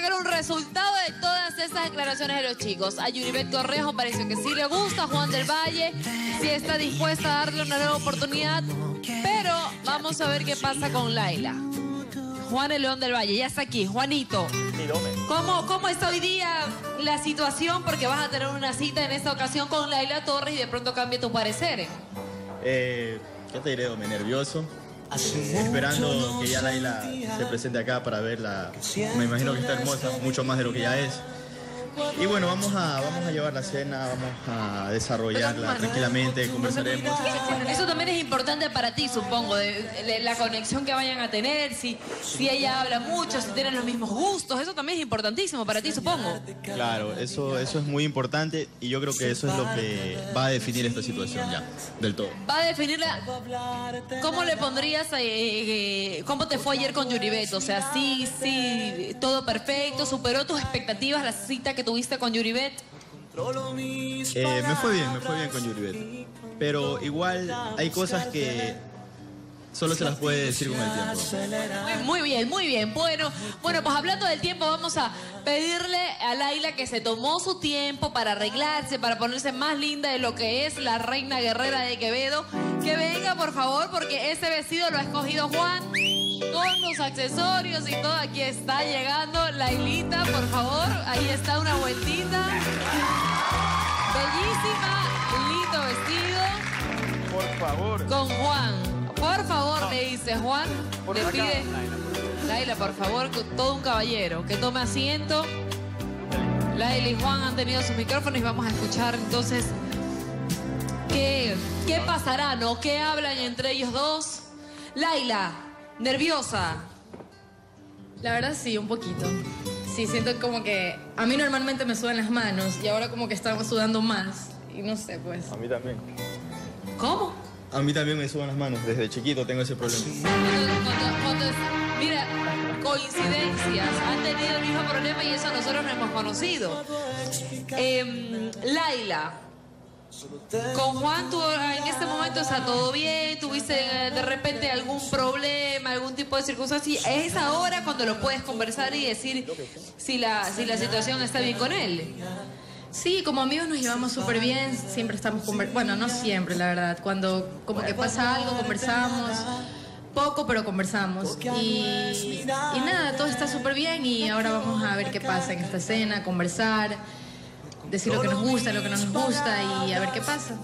sacar un resultado de todas esas declaraciones de los chicos. A Yuribet Correjo pareció que sí le gusta, Juan del Valle sí está dispuesta a darle una nueva oportunidad, pero vamos a ver qué pasa con Laila. Juan el León del Valle, ya está aquí. Juanito, ¿cómo está hoy día la situación? Porque vas a tener una cita en esta ocasión con Laila Torres y de pronto cambia tu parecer. ¿Qué te diré, Domi? Nervioso. Esperando que ya Laila se presente acá para verla. Me imagino que está hermosa, mucho más de lo que ya es. Y bueno, vamos a llevar la cena, vamos a desarrollarla tranquilamente, conversaremos. Eso también es importante para ti, supongo, de la conexión que vayan a tener, si ella habla mucho, si tienen los mismos gustos, eso también es importantísimo para ti, supongo. Claro, eso es muy importante y yo creo que eso es lo que va a definir esta situación ya, del todo. Va a definirla. ¿Cómo le pondrías, cómo te fue ayer con Yuribet? O sea, sí, todo perfecto, superó tus expectativas la cita que tuviste con Yuribet. Me fue bien con Yuribet. Pero igual hay cosas que solo se las puede decir con el tiempo. Muy bien, muy bien. Bueno, pues hablando del tiempo, vamos a pedirle a Laila que se tomó su tiempo para arreglarse, para ponerse más linda de lo que es la reina guerrera de Quevedo. Que venga, por favor, porque ese vestido lo ha escogido Juan, con los accesorios y todo. Aquí está llegando Lailita, por favor. Ahí está una vueltita. Bellísima, lindo vestido. Por favor. Con Juan. Por favor, le dice Juan. Le pide. Laila, por favor, todo un caballero. Que tome asiento. Laila y Juan han tenido sus micrófonos y vamos a escuchar entonces qué pasará, ¿no? ¿Qué hablan entre ellos dos? Laila, nerviosa. La verdad sí, un poquito. Sí, siento como que a mí normalmente me sudan las manos y ahora como que estamos sudando más. Y no sé, pues. A mí también. ¿Cómo? A mí también me sudan las manos. Desde chiquito tengo ese problema. Mira, coincidencias. Han tenido el mismo problema y eso nosotros no hemos conocido. Laila, con Juan, tú en este momento está todo bien, tuviste de repente algún problema, algún tipo de circunstancia. Es ahora cuando lo puedes conversar y decir si la situación está bien con él. Sí, como amigos nos llevamos súper bien, siempre estamos conversando, bueno, no siempre, la verdad, cuando como que pasa algo, conversamos, poco, pero conversamos. Y nada, todo está súper bien y ahora vamos a ver qué pasa en esta escena, conversar, decir lo que nos gusta, lo que no nos gusta y a ver qué pasa.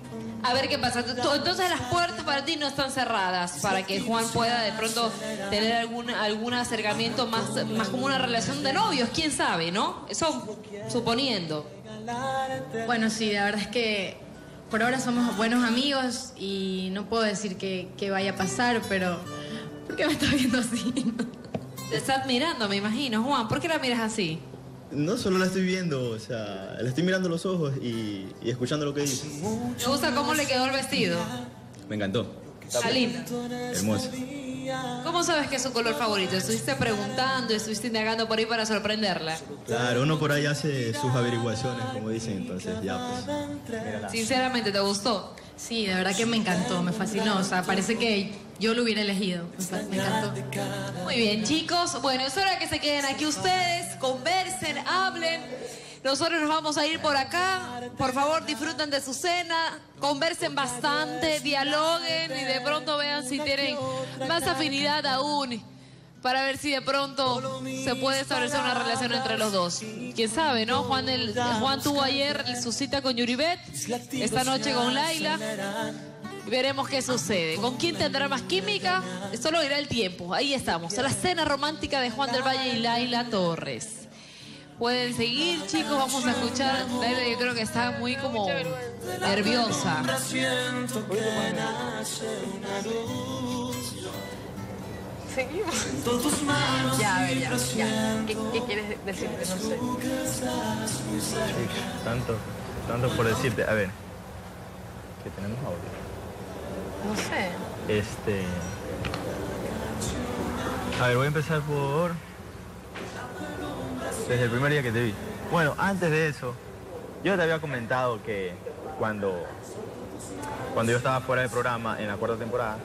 A ver qué pasa. Entonces las puertas para ti no están cerradas para que Juan pueda de pronto tener algún acercamiento más como una relación de novios, quién sabe, ¿no? Eso suponiendo. Bueno, sí, la verdad es que por ahora somos buenos amigos y no puedo decir que vaya a pasar, pero ¿por qué me estás viendo así? Te estás mirando, me imagino. Juan, ¿por qué la miras así? No solo la estoy viendo, o sea, la estoy mirando los ojos y escuchando lo que dice. ¿Te gusta cómo le quedó el vestido? Me encantó. Está linda. Hermosa. ¿Cómo sabes que es su color favorito? ¿Estuviste preguntando, estuviste indagando por ahí para sorprenderla? Claro, uno por ahí hace sus averiguaciones, como dicen, entonces ya pues. Mírala. Sinceramente, ¿te gustó? Sí, de verdad que me encantó, me fascinó, o sea, parece que yo lo hubiera elegido, me encantó. Muy bien, chicos, bueno, es hora que se queden aquí ustedes, conversen, hablen. Nosotros nos vamos a ir por acá. Por favor, disfruten de su cena, conversen bastante, dialoguen y de pronto vean si tienen más afinidad aún para ver si de pronto se puede establecer una relación entre los dos. Quién sabe, ¿no? Juan tuvo ayer su cita con Yuribet, esta noche con Laila. Veremos qué sucede. ¿Con quién tendrá más química? Esto lo dirá el tiempo. Ahí estamos, a la cena romántica de Juan del Valle y Laila Torres. Pueden seguir, chicos, vamos a escuchar. Laila, yo creo que está muy como nerviosa. Seguimos. Ya, a ver, ya. ¿Qué quieres decirte? No sé. Tanto por decirte. A ver, ¿qué tenemos ahora? No sé. A ver, voy a empezar por... Desde el primer día que te vi. Bueno, antes de eso, yo te había comentado que cuando cuando yo estaba fuera del programa, en la 4ª temporada,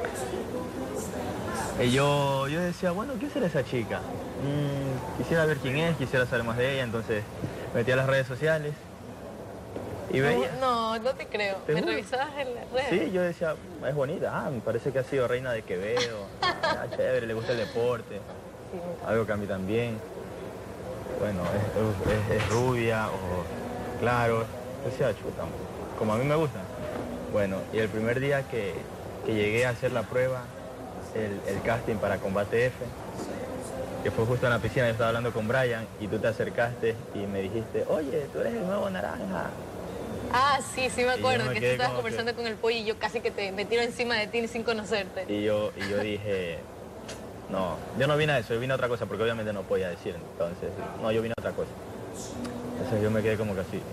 yo decía, bueno, ¿qué será esa chica? Quisiera ver quién es, quisiera saber más de ella, entonces metí a las redes sociales y veía. No te creo. ¿Me revisabas en las redes? Sí, yo decía, es bonita, me parece que ha sido reina de Quevedo, chévere, le gusta el deporte, algo que a mí también. Bueno, es rubia, ojos claros, decía, chuta, como a mí me gusta. Bueno, y el primer día que llegué a hacer la prueba, el casting para Combate F, que fue justo en la piscina, yo estaba hablando con Brian y tú te acercaste y me dijiste, oye, tú eres el nuevo Naranja. Ah, sí, me acuerdo, que tú estabas como conversando con el pollo y yo casi que me tiro encima de ti sin conocerte. Y yo dije, no, yo no vine a eso, yo vine a otra cosa, porque obviamente no podía decir, entonces, no, yo vine a otra cosa. Entonces yo me quedé como que así.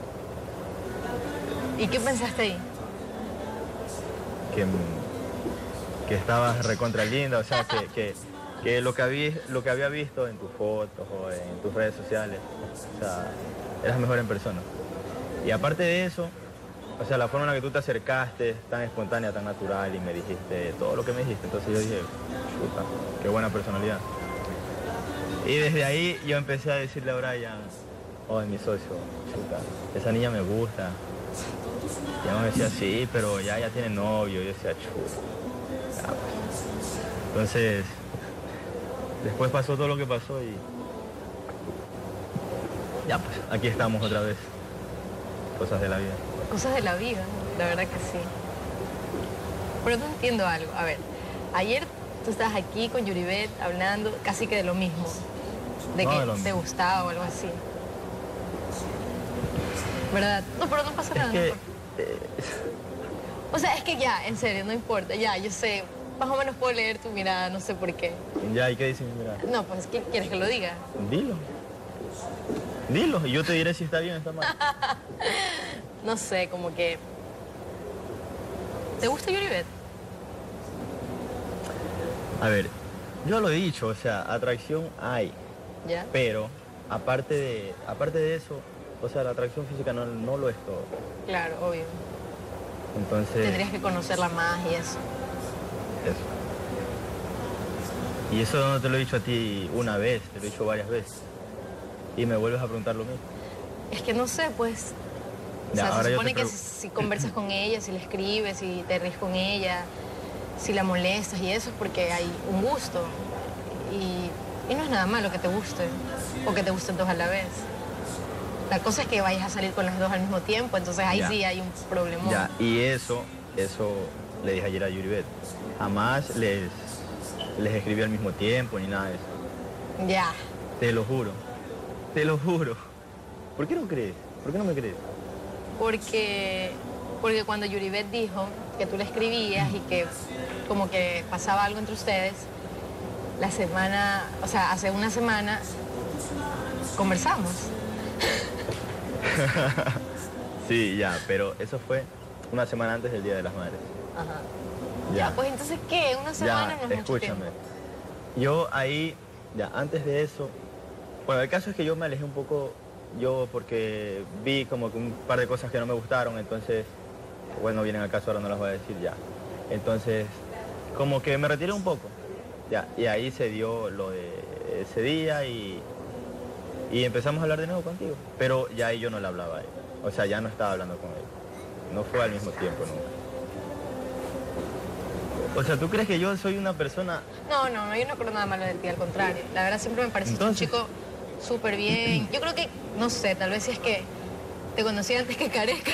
¿Y qué pensaste ahí? Que estabas recontra linda, o sea, que lo que había visto en tus fotos o en tus redes sociales, o sea, eras mejor en persona. Y aparte de eso, o sea, la forma en la que tú te acercaste, tan espontánea, tan natural, y me dijiste todo lo que me dijiste, entonces yo dije, puta, qué buena personalidad. Y desde ahí yo empecé a decirle a Brian, oh, mi socio, chuta, esa niña me gusta. Y ella me decía, sí, pero ya tiene novio. Y yo decía, chuta. Pues. Entonces, después pasó todo lo que pasó y ya, pues, aquí estamos otra vez. Cosas de la vida. Cosas de la vida, la verdad que sí. Pero no entiendo algo. A ver, ayer tú estabas aquí con Yuribet hablando casi que de lo mismo. De que te gustaba o algo así. ¿Verdad? No, pero no pasa nada. O sea, es que ya, en serio, no importa. Ya, yo sé, más o menos puedo leer tu mirada, no sé por qué. Ya, ¿y qué dice mi mirada? No, pues, ¿qué quieres que lo diga? Dilo, y yo te diré si está bien o está mal. No sé, como que... ¿Te gusta Yuribet? A ver, yo lo he dicho, o sea, atracción hay. ¿Ya? Pero, aparte de eso, o sea, la atracción física no lo es todo. Claro, obvio. Entonces... Tendrías que conocerla más y eso. Eso. Y eso no te lo he dicho a ti una vez, te lo he dicho varias veces. Y me vuelves a preguntar lo mismo. Es que no sé, pues... Ya, o sea, se supone que si si conversas con ella, si le escribes, si te ríes con ella, si la molestas y eso es porque hay un gusto. Y no es nada malo que te guste, o que te gusten dos a la vez. La cosa es que vayas a salir con las dos al mismo tiempo, entonces ahí sí hay un problema. Ya, y eso le dije ayer a Yuribet. Jamás les escribí al mismo tiempo ni nada de eso. Ya. Te lo juro. ¿Por qué no crees? ¿Por qué no me crees? Porque cuando Yuribet dijo que tú le escribías y que como que pasaba algo entre ustedes, hace una semana conversamos. Sí, ya, pero eso fue una semana antes del Día de las Madres. Ajá. Ya, pues entonces, ¿qué? Una semana no es mucho tiempo. Escúchame. Yo ahí, ya, antes de eso, bueno, el caso es que yo me alejé un poco, porque vi como que un par de cosas que no me gustaron, entonces, bueno, vienen al caso, ahora no las voy a decir ya. Entonces, como que me retiré un poco, ya, y ahí se dio lo de ese día y empezamos a hablar de nuevo contigo. Pero ya ahí yo no le hablaba a él, o sea, ya no estaba hablando con él. No fue al mismo tiempo nunca. O sea, ¿tú crees que yo soy una persona...? No, yo no creo nada malo de ti, al contrario. La verdad siempre me pareciste un chico súper bien. Yo creo que, no sé, tal vez si es que te conocí antes que Careca.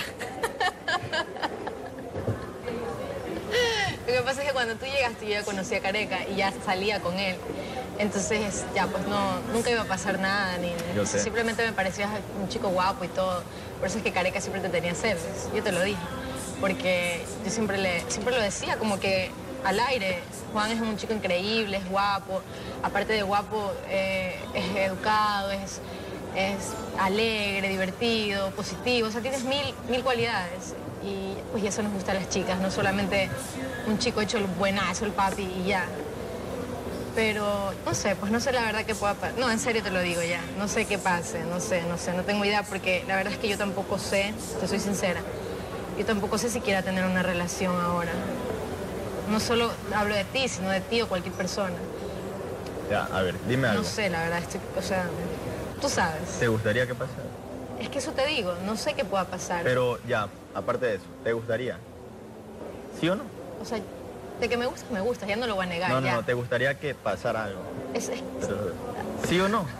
Lo que pasa es que cuando tú llegaste yo ya conocí a Careca y ya salía con él. Entonces ya pues nunca iba a pasar nada, simplemente me parecías un chico guapo y todo. Por eso es que Careca siempre te tenía celos, yo te lo dije. Porque yo siempre lo decía, como que al aire, Juan es un chico increíble, es guapo, aparte de guapo es educado, es alegre, divertido, positivo, o sea, tienes mil cualidades. Y pues eso nos gusta a las chicas, no solamente un chico hecho el buenazo, el papi y ya. Pero no sé la verdad que pueda pasar. No, en serio te lo digo ya, no sé qué pase, no sé, no tengo idea porque la verdad es que yo tampoco sé, te soy sincera. yo tampoco sé si quiera tener una relación ahora. No solo hablo de ti, sino de ti o cualquier persona. Ya, a ver, dime algo. No sé, la verdad, o sea, tú sabes. ¿Te gustaría que pasara? Es que eso te digo, no sé qué pueda pasar. Pero ya, aparte de eso, ¿te gustaría? ¿Sí o no? O sea, de que me gusta, ya no lo voy a negar. No, no, ya. no, ¿te gustaría que pasara algo? Pero, ¿sí o no?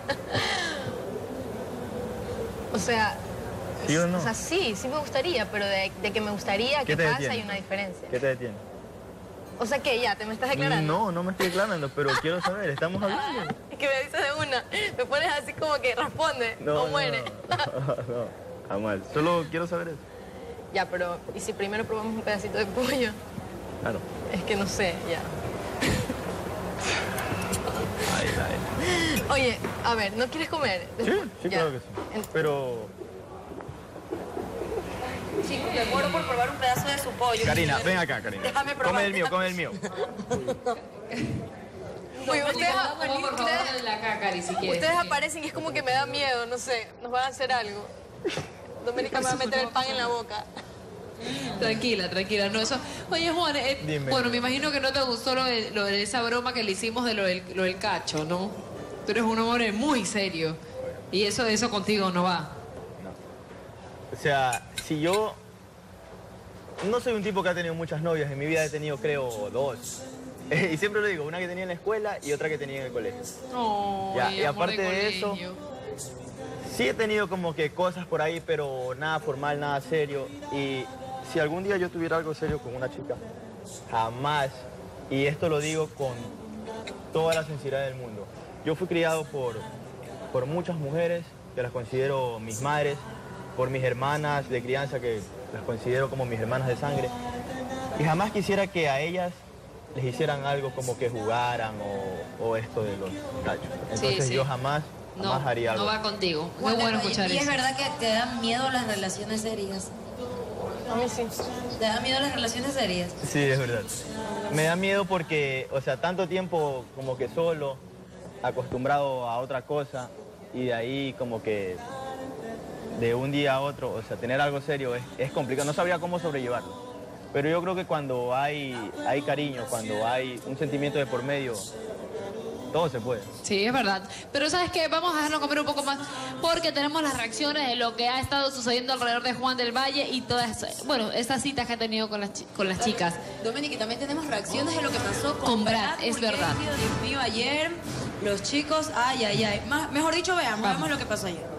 O sea... ¿Sí o no? O sea, sí me gustaría, pero de que me gustaría que pase hay una diferencia. ¿Qué te detiene? O sea, que ya, ¿te me estás declarando? No, no me estoy declarando, pero quiero saber, estamos hablando. Es que me dices de una, me pones así como que responde o muere. No, jamás. Solo quiero saber eso. Ya, pero ¿y si primero probamos un pedacito de pollo? Claro. Es que no sé, ya. Ay. Oye, a ver, ¿no quieres comer? Sí, claro que sí. Pero... Chicos, me muero por probar un pedazo de su pollo. Karina, ven acá, Karina. Déjame probar. Come el mío. Oye, ustedes Ustedes aparecen y es como que me da miedo, no sé, nos van a hacer algo. Doménica me va a meter el pan en la boca. Tranquila, no eso. Oye, Juan, Dime. bueno, me imagino que no te gustó lo de esa broma que le hicimos de lo del cacho, ¿no? Tú eres un hombre muy serio y eso contigo no va. O sea, si yo... No soy un tipo que ha tenido muchas novias, en mi vida he tenido, creo, 2. Y siempre lo digo, una que tenía en la escuela y otra que tenía en el colegio. Oh, Ya, y amor aparte de eso, colegio. sí he tenido como que cosas por ahí, pero nada formal, nada serio. Y si algún día yo tuviera algo serio con una chica, jamás, y esto lo digo con toda la sinceridad del mundo, yo fui criado por muchas mujeres que las considero mis madres, por mis hermanas de crianza que las considero como mis hermanas de sangre, y jamás quisiera que a ellas les hicieran algo como que jugaran o esto de los cachos. Entonces Sí. yo jamás haría algo. No va contigo. Muy Bueno, bueno escuchar y eso. es verdad que te dan miedo las relaciones serias. A mí sí. ¿Te dan miedo las relaciones serias? Sí, es verdad. Me da miedo porque, o sea, tanto tiempo como que solo, acostumbrado a otra cosa, y de ahí como que de un día a otro, o sea, tener algo serio es complicado. No sabría cómo sobrellevarlo. Pero yo creo que cuando hay cariño, cuando hay un sentimiento de por medio, todo se puede. Sí, es verdad. Pero ¿sabes qué? Vamos a dejarnos comer un poco más porque tenemos las reacciones de lo que ha estado sucediendo alrededor de Juan del Valle y todas, bueno, estas citas que ha tenido con las chicas. Dominique, y también tenemos reacciones de lo que pasó Con Brad, es porque, verdad. Dios mío, ayer los chicos, ay. Mejor dicho, veamos lo que pasó ayer.